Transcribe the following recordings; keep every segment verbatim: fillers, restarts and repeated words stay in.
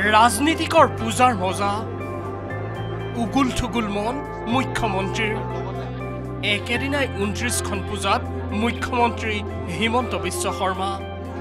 ৰাজনীতিকৰ পূজাৰ মজা উগুল থুগুল মন মুখ্যমন্ত্ৰীৰ একেদিনাই ঊনত্ৰিশখন পূজাত মুখ্যমন্ত্ৰী হিমন্ত বিশ্ব শৰ্মা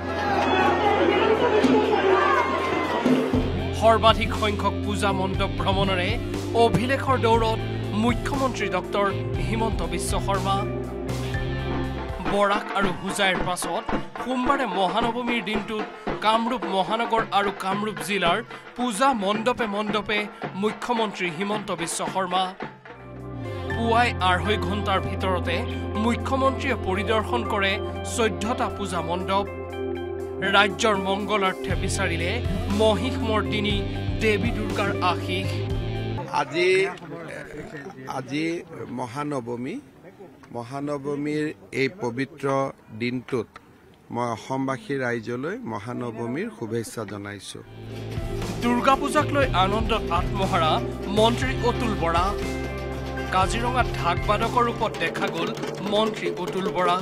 সৰ্বাধিক সংখ্যক পূজা মণ্ডপ ভ্ৰমণৰে অভিলেখৰ দৌৰত মুখ্যমন্ত্ৰী ডক্টৰ হিমন্ত বিশ্ব শৰ্মা বৰাক আৰু হুজাইৰ পাছত সোমবাৰে মহানৱমীৰ দিনটোত কামৰূপ মহানগৰ আৰু কামৰূপ জিলাৰ পূজা মণ্ডপে মণ্ডপে মুখ্যমন্ত্ৰী হিমন্ত বিশ্ব শৰ্মা পুৱাই আঢ়ৈ ঘণ্টাৰ ভিতৰতে মুখ্যমন্ত্ৰীয়ে পৰিদৰ্শন কৰে চৈধ্যটা পূজা মণ্ডপ ৰাজ্যৰ মংগলাৰ্থে বিচাৰিলে মহিষমৰ্দিনী দেৱী দুৰ্গাৰ আশীষ আজি আজি মহানৱমী মহানৱমীৰ এই পবিত্ৰ দিনটোত মই অসমবাসী ৰাইজলৈ মহানৱমীৰ শুভেচ্ছা জনাইছো দুৰ্গা পূজাক লৈ আনন্দত আত্মহাৰা মন্ত্ৰী অতুল বৰা কাজিৰঙাত ঢাক বাদকৰ ৰূপত দেখা গ'ল মন্ত্ৰী অতুল বৰা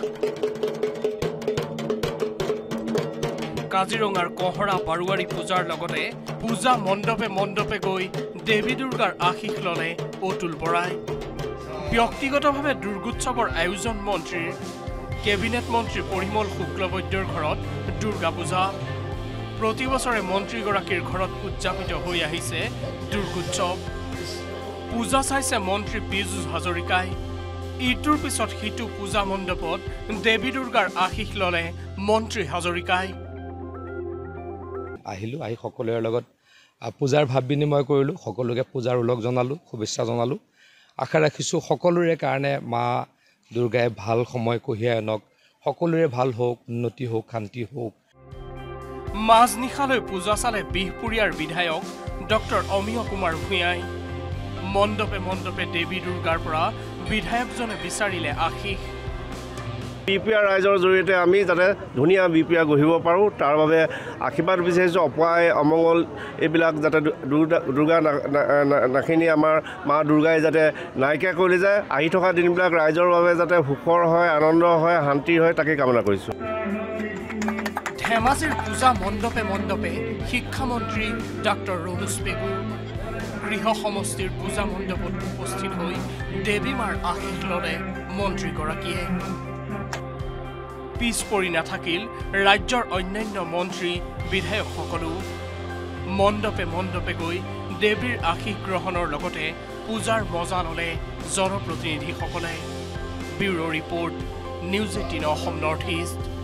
কাজিৰঙাৰ কহৰা বাৰুৱাৰী পূজাৰ লগতে পূজা মণ্ডপে মণ্ডপে গৈ দেৱী দুৰ্গাৰ আশীষ ল'লে অতুল বৰাই ব্যক্তিগতভাৱে দুৰ্গোৎসৱৰ আয়োজন মন্ত্ৰীৰ কেবিনেট মন্ত্ৰী পৰিমল শুক্লবৈদ্যৰ ঘৰত দুৰ্গা পূজা প্ৰতি বছৰে মন্ত্ৰীগৰাকীৰ ঘৰত উদযাপিত হৈ আহিছে দুৰ্গোৎসৱ পূজা চাইছে মন্ত্ৰী পীযুষ হাজৰিকাই ইটোৰ পিছত সিটো পূজা মণ্ডপত দেৱী দুৰ্গাৰ আশীষ ল'লে মন্ত্ৰী হাজৰিকাই আহিলোঁ আহি সকলোৰে লগত পূজাৰ ভাৱ বিনিময় কৰিলোঁ সকলোকে পূজাৰ উলগ জনালোঁ শুভেচ্ছা জনালোঁ আশা ৰাখিছোঁ সকলোৰে কাৰণে মা দুৰ্গাই ভাল সময় কঢ়িয়াই আনক সকলোৰে ভাল হওক উন্নতি হওক শান্তি হওক মাজনিশালৈ পূজা চালে বিহপুৰীয়াৰ বিধায়ক ডক্টৰ অমিয় কুমাৰ ভূঞাই মণ্ডপে মণ্ডপে দেৱী দুৰ্গাৰ পৰা বিধায়কজনে বিচাৰিলে আশীষ বিপিআৰ ৰাইজৰ জৰিয়তে আমি যাতে ধুনীয়া বিপিআৰ গঢ়িব পাৰোঁ তাৰ বাবে আশীৰ্বাদ বিচাৰিছোঁ অপায় অমংগল এইবিলাক যাতে দুৰ্গা নাখিনি আমাৰ মা দুৰ্গাই যাতে নাইকিয়া কৰি যায় আহি থকা দিনবিলাক ৰাইজৰ বাবে যাতে সুখৰ হয় আনন্দ হয় শান্তি হয় তাকে কামনা কৰিছোঁ ধেমাজিৰ পূজা মণ্ডপে মণ্ডপে শিক্ষামন্ত্ৰী ডক্টৰ ৰমেশ পেগু গৃহ সমষ্টিৰ পূজা মণ্ডপত উপস্থিত হৈ দেৱী মাৰ আশীষ ল'লে মন্ত্ৰীগৰাকীয়ে পিছ পৰি নাথাকিল ৰাজ্যৰ অন্যান্য মন্ত্ৰী বিধায়কসকলো মণ্ডপে মণ্ডপে গৈ দেৱীৰ আশীষ গ্ৰহণৰ লগতে পূজাৰ মজা ল'লে জনপ্ৰতিনিধিসকলে bureau' report News Eighteen Assam North east